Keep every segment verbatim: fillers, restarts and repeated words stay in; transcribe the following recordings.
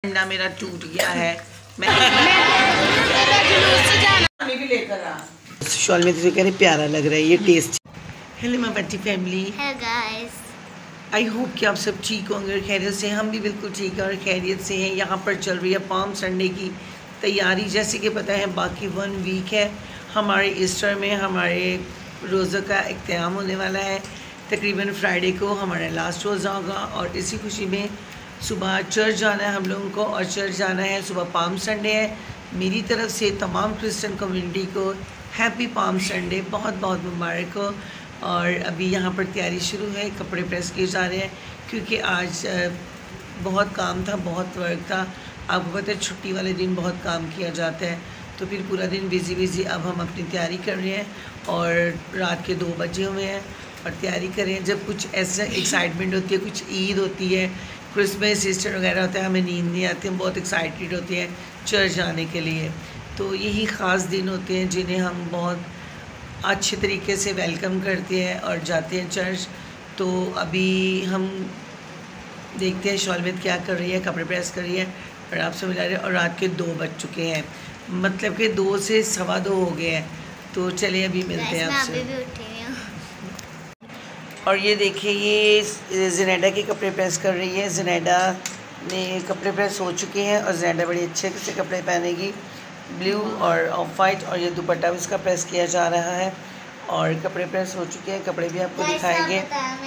ना मेरा टूट गया है। मैं शॉल में तुझे कह रही प्यारा लग रहा है ये टेस्ट। हेलो माय बच्ची family, hello guys, I hope कि आप सब ठीक होंगे और खैरियत से। हम भी बिल्कुल ठीक है और खैरियत से हैं। यहाँ पर चल रही है पाम संडे की तैयारी। जैसे कि पता है बाकी वन वीक है हमारे ईस्टर में, हमारे रोज़ा का इख्तिताम होने वाला है। तकरीबन फ्राइडे को हमारा लास्ट रोज़ा होगा और इसी खुशी में सुबह चर्च जाना है हम लोगों को। और चर्च जाना है, सुबह पाम संडे है। मेरी तरफ से तमाम क्रिश्चियन कम्युनिटी को हैप्पी पाम संडे, बहुत बहुत मुबारक हो। और अभी यहाँ पर तैयारी शुरू है, कपड़े प्रेस किए जा रहे हैं क्योंकि आज बहुत काम था, बहुत वर्क था। आपको पता है छुट्टी वाले दिन बहुत काम किया जाता है, तो फिर पूरा दिन बिज़ी बिज़ी अब हम अपनी तैयारी कर रहे हैं और रात के दो बजे हुए हैं और तैयारी कर रहे हैं। जब कुछ ऐसा एक्साइटमेंट होती है, कुछ ईद होती है, क्रिसमस, ईस्टर वगैरह होता है, हमें नींद नहीं आती, हम बहुत एक्साइटेड होते हैं चर्च जाने के लिए। तो यही ख़ास दिन होते हैं जिन्हें हम बहुत अच्छे तरीके से वेलकम करते हैं और जाते हैं चर्च। तो अभी हम देखते हैं शॉलमित क्या कर रही है, कपड़े प्रेस कर रही है और आपसे मिला रहे हैं। और रात के दो बज चुके हैं, मतलब कि दो से सवा दो हो गए हैं। तो चलिए अभी मिलते हैं आपसे। और ये देखिए ये ज़नैडा के कपड़े प्रेस कर रही है। ज़नैडा ने कपड़े प्रेस हो चुके हैं और ज़नैडा बड़ी अच्छे से कपड़े पहनेगी, ब्लू और ऑफ वाइट। और ये दुपट्टा भी इसका प्रेस किया जा रहा है और कपड़े प्रेस हो चुके हैं। कपड़े भी आपको दिखाएंगे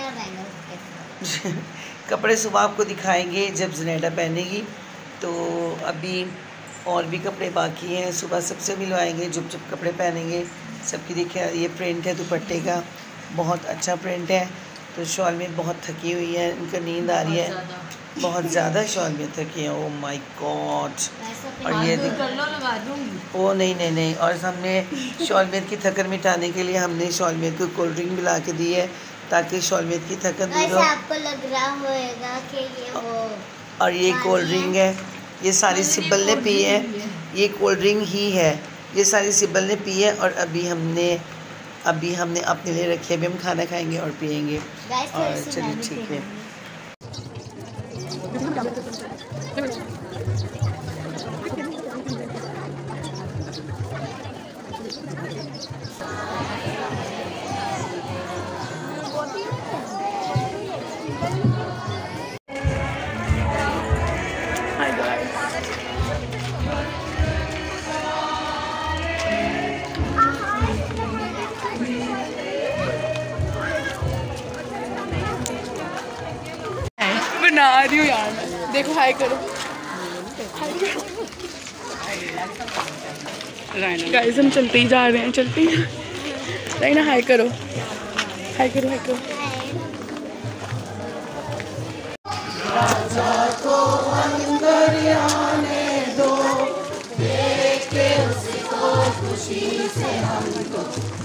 कपड़े सुबह आपको दिखाएंगे जब ज़नैडा पहनेगी। तो अभी और भी कपड़े बाकी हैं, सुबह सबसे मिलवाएंगे जब जब कपड़े पहनेंगे सबकी। देखिए ये प्रिंट है दुपट्टे का, बहुत अच्छा प्रिंट है। तो शॉल में बहुत थकी हुई है, इनको नींद आ रही है बहुत ज़्यादा, शॉल में थकी है। Oh my God. और ये ओ नहीं नहीं नहीं और हमने शॉलमेट की थकन मिटाने के लिए हमने शॉलमेट को कोल्ड ड्रिंक मिला के दी है ताकि शॉलमेट की थकन दूर हो। आपको लग रहा होगा कि ये वो और ये कोल्ड ड्रिंक है, ये सारी सिब्बल ने पी है, ये कोल्ड ड्रिंक ही है, ये सारी सिब्बल ने पी है। और अभी हमने अभी हमने अपने लिए रखी है, अभी हम खाना खाएंगे और पियेंगे। और चलिए ठीक है। बना रही हूँ यार मैं, देखो हाय करो। गाइस हम चलते ही जा रहे हैं, चलते ही नहीं ना। हाय करो, हाय करो, हाय करो। राजा को अंदर आने दो, देख के उसको खुशी से हमको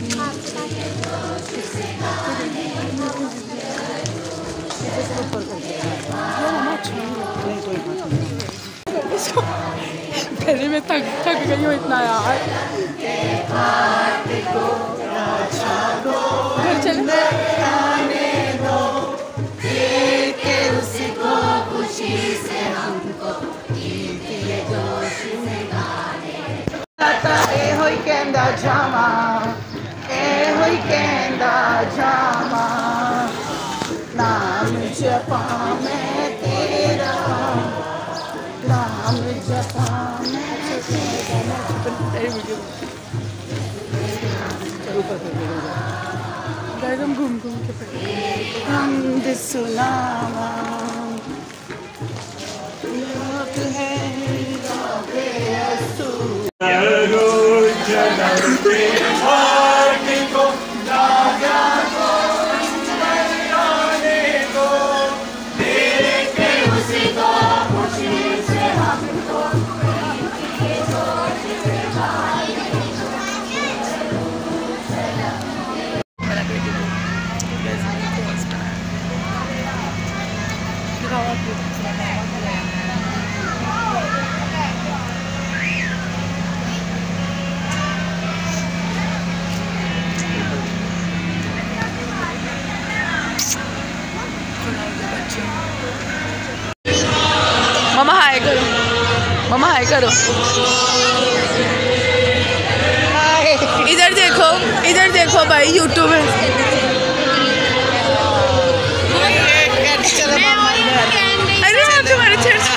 पहले मैं थक थक गई हूँ इतना यार। घर चले होई कहंदा जामा, ए होई कहंदा जामा, नाम जपा मैं तेरा, नाम जपा मैं तेरा। गाइस हम घूम घूम के पड़े हम दिसुलावा लोग है मम्मा हाय करो। इधर देखो, इधर देखो भाई यूट्यूब है। अरे आप तुम्हारे चर्च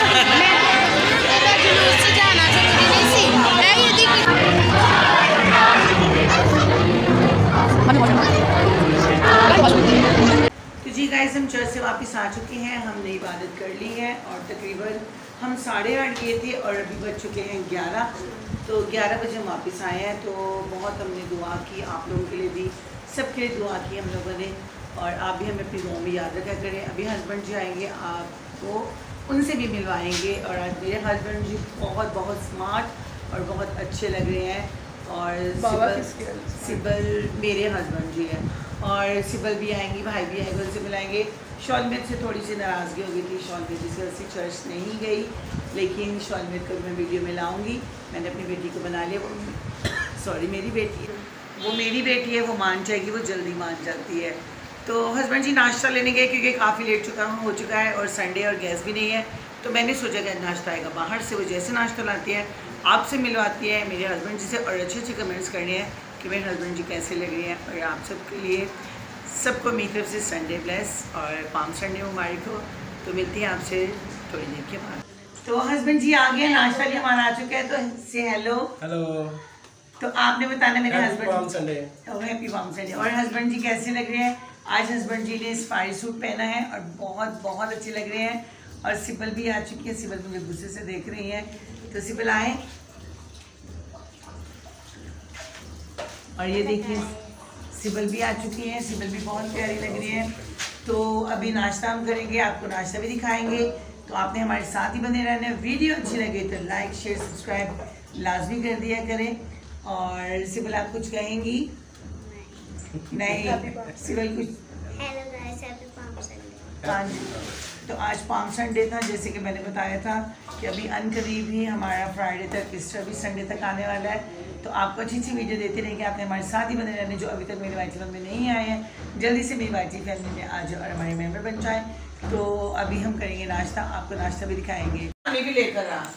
तो जी गाइस, हम चर्च से वापस आ चुके हैं। हमने इबादत कर ली है और तकरीबन हम साढ़े आठ गए थे और अभी बज चुके हैं ग्यारह। तो ग्यारह बजे हम वापस आए हैं। तो बहुत हमने दुआ की, आप लोगों के लिए भी, सबके लिए दुआ की हम लोगों ने। और आप भी हमें अपनी दुआ में याद रखा करें। अभी हस्बैंड जी आएंगे, आपको उनसे भी मिलवाएंगे। और आज मेरे हस्बैंड जी बहुत बहुत स्मार्ट और बहुत अच्छे लग रहे हैं। और सिबल, सिबल मेरे हस्बैंड जी हैं और सिबल भी आएंगी, भाई भी आएंगे, उनसे मिलाएंगे। शॉलमेट से थोड़ी सी नाराज़गी हो गई थी, शॉलमेट जिस वजह से चर्च नहीं गई, लेकिन शॉलमेट को मैं वीडियो में लाऊंगी। मैंने अपनी बेटी को बना लिया। वो सॉरी मेरी बेटी है, वो मेरी बेटी है, वो मान जाएगी, वो जल्दी मान जाती है। तो हस्बैंड जी नाश्ता लेने गए क्योंकि काफ़ी लेट चुका हो चुका है और संडे और गैस भी नहीं है। तो मैंने सोचा कि नाश्ता आएगा बाहर से। वो जैसे नाश्ता लाती है आपसे मिलवाती है मेरे हस्बैंड जी से और अच्छे अच्छे कमेंट्स करने हैं कि मेरे हस्बैंड जी कैसे लग रहे हैं। और आप सबके लिए, सबको मेरी तरफ से संडे ब्लेस और पाम संडे मुबारक हो। तो मिलती हैं आपसे थोड़ी देर के बाद। तो हस्बैंड जी आ गए, नाश्ता भी हमारा आ चुका है। तो से हेलो हेलो। तो आपने बताना मेरे husband, Palm Sunday. Happy Palm Sunday. और हस्बैंड जी कैसे लग रहे हैं? आज हस्बैंड जी ने स्पाई सूट पहना है और बहुत बहुत अच्छे लग रहे हैं। और सिबल भी आ चुकी है, सिबल मुझे गुस्से से देख रही है। तो सिबल आए और ये देखिए सिबल भी आ चुकी है, सिबल भी बहुत प्यारी लग रही है। तो अभी नाश्ता हम करेंगे, आपको नाश्ता भी दिखाएंगे। तो आपने हमारे साथ ही बने रहना है। वीडियो अच्छी लगे तो लाइक शेयर सब्सक्राइब लाजमी कर दिया करें। और सिबल आप कुछ कहेंगी? नहीं, सिबल कुछ। Hello guys, happy Palm Sunday. हाँ जी, तो आज पाम संडे था, जैसे कि मैंने बताया था कि अभी अनकरीब ही हमारा फ्राइडे तक, ईस्टर भी संडे तक आने वाला है। तो आपको अच्छी अच्छी वीडियो देते रहेंगे। आपने हमारे साथ ही बने रहने। जो अभी तक मेरे वाई चैनल में नहीं आए हैं, जल्दी से मेरी वाई फैमिली में आ जाओ और हमारे मेम्बर बन जाए। तो अभी हम करेंगे नाश्ता, आपको नाश्ता भी दिखाएंगे। पानी भी लेकर आ।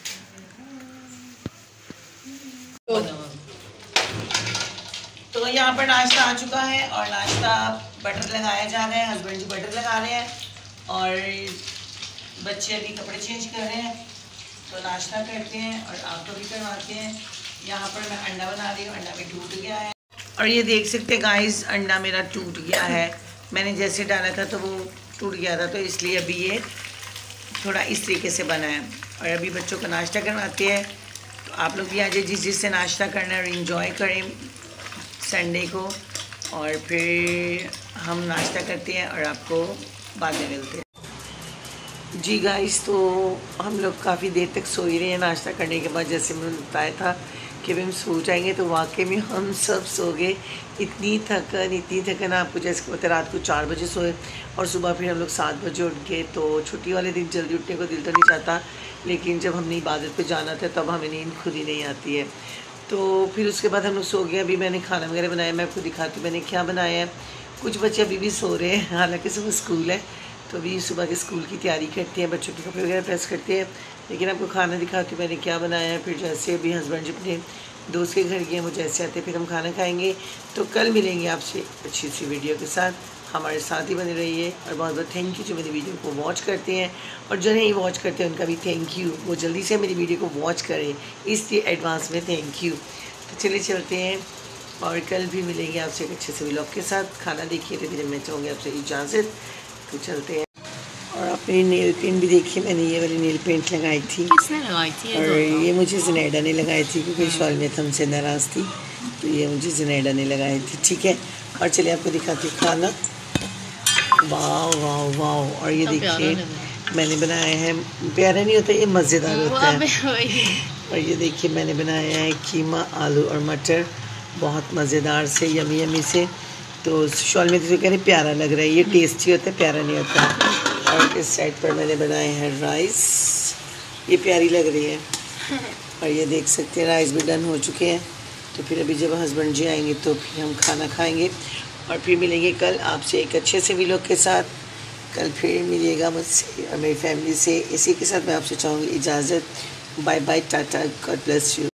तो यहाँ पर नाश्ता आ चुका है और नाश्ता बटर लगाया जा रहा है। हस्बैंड जी बटर लगा रहे हैं और बच्चे अभी कपड़े चेंज कर रहे हैं। तो नाश्ता करते हैं और आपको भी करवाते हैं। यहाँ पर मैं अंडा बना रही हूँ, अंडा भी टूट गया है और ये देख सकते हैं गाइस, अंडा मेरा टूट गया है। मैंने जैसे डाला था तो वो टूट गया था, तो इसलिए अभी ये थोड़ा इस तरीके से बना है। और अभी बच्चों को नाश्ता करवाते हैं। तो आप लोग भी आ जाइए, जिस जिससे नाश्ता करना है और इन्जॉय करें संडे को। और फिर हम नाश्ता करते हैं और आपको बाद में मिलते हैं। जी गाइस, तो हम लोग काफ़ी देर तक सो ही रहे हैं। नाश्ता करने के बाद जैसे मैंने बताया था कि हम सो जाएंगे, तो वाकई में हम सब सो गए। इतनी थकन इतनी थकन आपको जैसे पता, रात को चार बजे सोए और सुबह फिर हम लोग सात बजे उठ गए। तो छुट्टी वाले दिन जल्दी उठने को दिल तो नहीं चाहता, लेकिन जब हमने इबादत पे जाना था तब हमें नींद खुद ही नहीं आती है। तो फिर उसके बाद हम लोग सो गए। अभी मैंने खाना वगैरह बनाया, मैं आपको दिखाती हूँ मैंने क्या बनाया है। कुछ बच्चे अभी भी सो रहे हैं, हालांकि सुबह स्कूल है, तो अभी सुबह के स्कूल की तैयारी करते हैं, बच्चों के कपड़े वगैरह प्रेस करते हैं। लेकिन आपको खाना दिखाती हूँ मैंने क्या बनाया है। फिर जैसे अभी हस्बैंड जी अपने दोस्त के घर गए, वो जैसे आते फिर हम खाना खाएंगे। तो कल मिलेंगे आपसे अच्छी सी वीडियो के साथ। हमारे साथ ही बने रहिए और बहुत बहुत थैंक यू जो मेरी वीडियो को वॉच करते हैं, और जो नहीं वॉच करते हैं उनका भी थैंक यू। वो जल्दी से मेरी वीडियो को वॉच करें, इसलिए एडवांस में थैंक यू। तो चलिए चलते हैं और कल भी मिलेंगे आपसे एक अच्छे से व्लॉग के साथ। खाना देखिए तो फिर मैं चाहूँगी आपसे इजाज़त। तो चलते हैं। और अपनी नेल पेंट भी देखिए, मैंने ये वाली नेल पेंट लगाई थी। किसने लगाई थी? और ये मुझे जुनैदा ने लगाई थी क्योंकि शॉल में हमसे नाराज़ थी, तो ये मुझे जुनैदा ने लगाई थी। ठीक है, और चलिए आपको दिखाती हूँ खाना। वाह वाह वाह। और ये देखिए मैंने बनाया है, प्यारा नहीं होता, ये मज़ेदार होता है। और ये देखिए मैंने बनाया है कीमा, आलू और मटर, बहुत मज़ेदार से, यमी यमी से। तो शॉल में तो कह रहे प्यारा लग रहा है, ये टेस्टी होता है, प्यारा नहीं होता। और इस साइड पर मैंने बनाए हैं राइस, ये प्यारी लग रही है। और ये देख सकते हैं राइस भी डन हो चुके हैं। तो फिर अभी जब हस्बैंड जी आएंगे तो फिर हम खाना खाएंगे और फिर मिलेंगे कल आपसे एक अच्छे से व्लॉग के साथ। कल फिर मिलिएगा मुझसे और मेरी फैमिली से। इसी के साथ मैं आपसे चाहूँगी इजाज़त। Bye bye, tata, God bless you.